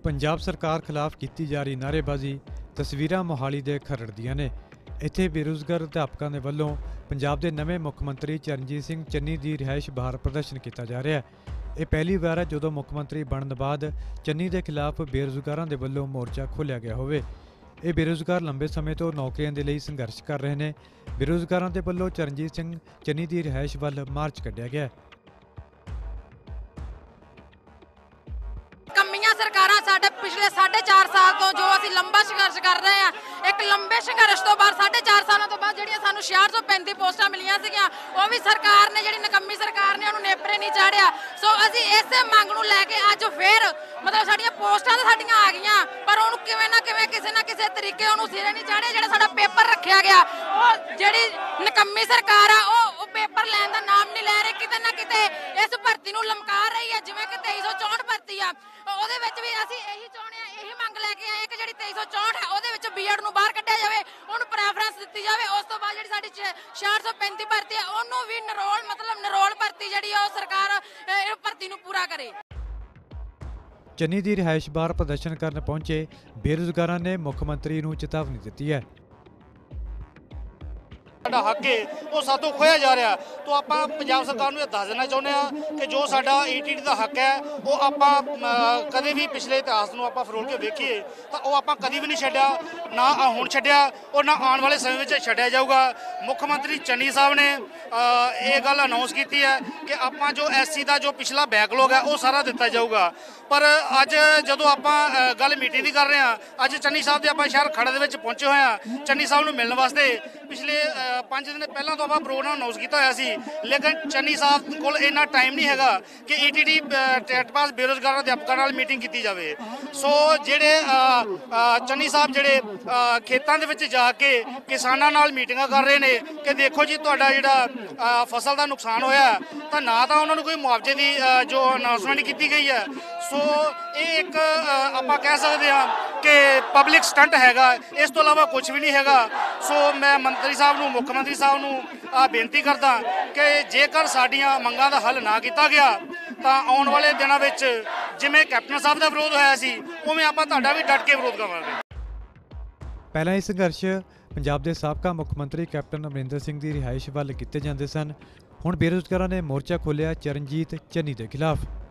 पंजाब सरकार खिलाफ की जा रही नारेबाजी तस्वीरां मोहाली दे खरड़ दियां ने। इत्थे बेरोजगार अध्यापकों के वलों पंजाब के नवे मुख मंत्री चरणजीत सिंह चन्नी की रिहाइश बाहर प्रदर्शन किया जा रहा है। यह पहली बार है जो मुख मंत्री बनने बाद चन्नी के खिलाफ बेरोजगारों के वलों मोर्चा खोलिया गया होवे। ये बेरोजगार लंबे समय तो नौकरियों के लिए संघर्ष कर रहे हैं। बेरोजगारों के वलों चरणजीत सिंह चन्नी की रिहाइश वाल मार्च कढ़िया गया। सरकारां साडे पिछले 4.5 साल तो जो असीं लंबा संघर्ष कर रहे हैं, एक लंबे संघर्ष तो बाद 4.5 सालों तो बाद जिहड़ियां सानूं 635 पोस्टां मिलियां सीगियां वो भी सरकार ने जिहड़ी नकम्मी सरकार ने उहनूं नेपरे नहीं चाढ़िया। सो असीं इसे मंग नूं लैके अज फिर मतलब साडीआं पोस्टां तां साडीआं आ गईयां पर उहनूं किवें ना किवें किसी ना किसी तरीके उहनूं सिरे नहीं चाढ़िया। जिहड़ा साडा पेपर रखिया गया ਉਹ ਜਿਹੜੀ ਨਕੰਮੀ ਸਰਕਾਰ ਆ ਉਹ ਪੇਪਰ ਲੈਣ ਦਾ ਨਾਮ ਨਹੀਂ ਲੈ ਰਹੀ। ਕਿਤੇ ਨਾ ਕਿਤੇ ਇਸ ਭਰਤੀ ਨੂੰ ਲਮਕਾ ਰਹੀ ਹੈ ਜਿਵੇਂ ਕਿ 2364 ਭਰਤੀ ਆ ਉਹਦੇ ਵਿੱਚ ਵੀ ਅਸੀਂ ਇਹੀ ਚਾਹੁੰਦੇ ਆ, ਇਹੀ ਮੰਗ ਲੈ ਕੇ ਆਏ ਕਿ ਜਿਹੜੀ 2364 ਹੈ ਉਹਦੇ ਵਿੱਚ ਬੀਐਡ ਨੂੰ ਬਾਹਰ ਕੱਢਿਆ ਜਾਵੇ, ਉਹਨੂੰ ਪ੍ਰੈਫਰੈਂਸ ਦਿੱਤੀ ਜਾਵੇ। ਉਸ ਤੋਂ ਬਾਅਦ ਜਿਹੜੀ ਸਾਡੀ 435 ਭਰਤੀ ਆ ਉਹਨੂੰ ਵੀ ਨਰੋਲ ਭਰਤੀ ਜਿਹੜੀ ਆ ਉਹ ਸਰਕਾਰ ਇਹ ਭਰਤੀ ਨੂੰ ਪੂਰਾ ਕਰੇ। चन्नी की रिहाइश बाहर प्रदर्शन करने पहुंचे बेरोजगारों ने मुख्यमंत्री को चेतावनी दी है। ਸਾਡਾ ਹੱਕ ਹੈ ਉਹ ਸਾਤੋਂ ਖੋਇਆ ਜਾ ਰਿਹਾ। तो ਆਪਾਂ ਪੰਜਾਬ ਸਰਕਾਰ ਨੂੰ ਇਹ ਦੱਸ ਦੇਣਾ ਚਾਹੁੰਦੇ ਆ ਕਿ ਜੋ ਸਾਡਾ ਈਟੀਟੀ ਦਾ ਹੱਕ ਹੈ ਉਹ ਆਪਾਂ ਕਦੇ ਵੀ ਪਿਛਲੇ ਇਤਿਹਾਸ ਨੂੰ ਆਪਾਂ ਫਰੋਲ ਕੇ ਵੇਖੀਏ ਤਾਂ ਉਹ ਆਪਾਂ ਕਦੀ ਵੀ ਨਹੀਂ ਛੱਡਿਆ, ਨਾ ਹੁਣ ਛੱਡਿਆ ਔਰ ਨਾ ਆਉਣ ਵਾਲੇ ਸਮੇਂ ਵਿੱਚ ਛੱਡਿਆ ਜਾਊਗਾ। ਮੁੱਖ ਮੰਤਰੀ ਚੰਨੀ ਸਾਹਿਬ ਨੇ ਇਹ ਗੱਲ ਅਨਾਉਂਸ ਕੀਤੀ ਹੈ ਕਿ ਆਪਾਂ ਜੋ ਐਸਸੀ ਦਾ ਜੋ ਪਿਛਲਾ ਬੈਕਲੌਗ ਹੈ ਉਹ ਸਾਰਾ ਦਿੱਤਾ ਜਾਊਗਾ। ਪਰ ਅੱਜ ਜਦੋਂ ਆਪਾਂ ਗੱਲ ਮੀਟਿੰਗ ਦੀ ਕਰ ਰਹੇ ਹਾਂ, ਅੱਜ ਚੰਨੀ ਸਾਹਿਬ ਦੇ ਆਪਾਂ ਸ਼ਹਿਰ ਖੜੇ ਦੇ ਵਿੱਚ ਪਹੁੰਚੇ ਹੋਏ ਹਾਂ ਚੰਨੀ ਸਾਹਿਬ ਨੂੰ ਮਿਲਣ ਵਾਸਤੇ। ਪਿਛਲੇ 5 ਦਿਨ ਪਹਿਲਾਂ ਤੋਂ ਆਪਾਂ ਪ੍ਰੋਗਰਾਮ ਅਨਾਉਂਸ ਕੀਤਾ ਹੋਇਆ ਸੀ, ਲੇਕਿਨ ਚੰਨੀ ਸਾਹਿਬ ਕੋਲ ਇੰਨਾ ਟਾਈਮ ਨਹੀਂ ਹੈਗਾ ਕਿ ਈਟੀਟੀ ਟੈਟ ਪਾਸ ਬੇਰੁਜ਼ਗਾਰ ਅਧਿਆਪਕਾਂ ਨਾਲ ਮੀਟਿੰਗ ਕੀਤੀ ਜਾਵੇ। ਸੋ ਜਿਹੜੇ ਚੰਨੀ ਸਾਹਿਬ ਜਿਹੜੇ ਖੇਤਾਂ ਦੇ ਵਿੱਚ ਜਾ ਕੇ ਕਿਸਾਨਾਂ ਨਾਲ ਮੀਟਿੰਗਾਂ ਕਰ ਰਹੇ ਨੇ ਕਿ ਦੇਖੋ ਜੀ ਤੁਹਾਡਾ ਜਿਹੜਾ ਫਸਲ ਦਾ ਨੁਕਸਾਨ ਹੋਇਆ ਤਾਂ ਨਾ ਤਾਂ ਉਹਨਾਂ ਨੂੰ ਕੋਈ ਮੁਆਵਜ਼ੇ ਦੀ ਜੋ ਅਨਾਉਂਸਮੈਂਟ ਕੀਤੀ ਗਈ ਹੈ। ਸੋ ਇਹ ਇੱਕ ਆਪਾਂ ਕਹਿ ਸਕਦੇ ਹਾਂ ਕਿ ਪਬਲਿਕ ਸਟੰਟ ਹੈਗਾ, ਇਸ ਤੋਂ ਇਲਾਵਾ ਕੁਝ ਵੀ ਨਹੀਂ ਹੈਗਾ। ਸੋ ਮੈਂ ਮੰਤਰੀ ਸਾਹਿਬ ਨੂੰ ਮੁੱਖ ਮੰਤਰੀ ਸਾਹਿਬ ਨੂੰ ਬੇਨਤੀ ਕਰਦਾ ਕਿ ਜੇਕਰ ਸਾਡੀਆਂ ਮੰਗਾਂ ਦਾ ਹੱਲ ਨਾ ਕੀਤਾ ਗਿਆ ਤਾਂ ਆਉਣ ਵਾਲੇ ਦਿਨਾਂ ਵਿੱਚ ਜਿਵੇਂ ਕੈਪਟਨ ਸਾਹਿਬ ਦਾ ਵਿਰੋਧ ਹੋਇਆ ਸੀ ਉਵੇਂ ਆਪਾਂ ਤੁਹਾਡਾ ਵੀ ਡਟ ਕੇ ਵਿਰੋਧ ਕਰਾਂਗੇ। ਪਹਿਲਾਂ ਇਹ ਸੰਘਰਸ਼ ਪੰਜਾਬ ਦੇ ਸਾਬਕਾ ਮੁੱਖ ਮੰਤਰੀ ਕੈਪਟਨ ਅਮਰਿੰਦਰ ਸਿੰਘ ਦੀ ਰਿਹਾਇਸ਼ ਵੱਲ ਕੀਤੇ ਜਾਂਦੇ ਸਨ। ਹੁਣ ਬੇਰੁਜ਼ਗਾਰਾਂ ਨੇ ਮੋਰਚਾ ਖੋਲ੍ਹਿਆ ਚਰਨਜੀਤ ਚੰਨੀ ਦੇ ਖਿਲਾਫ।